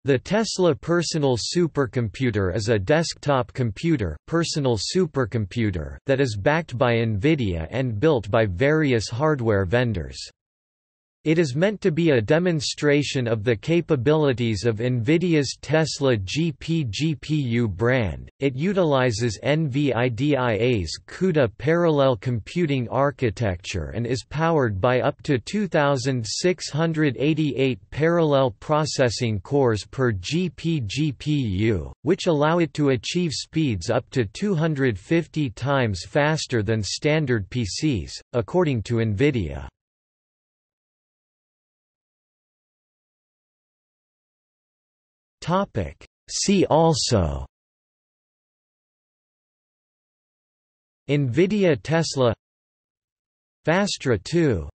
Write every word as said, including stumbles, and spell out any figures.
The Tesla Personal Supercomputer is a desktop computer, personal supercomputer that is backed by Nvidia and built by various hardware vendors. It is meant to be a demonstration of the capabilities of Nvidia's Tesla G P G P U brand. It utilizes Nvidia's CUDA parallel computing architecture and is powered by up to two thousand six hundred eighty-eight parallel processing cores per G P G P U, which allow it to achieve speeds up to two hundred fifty times faster than standard P Cs, according to Nvidia. Topic. See also: Nvidia Tesla, Fastra two.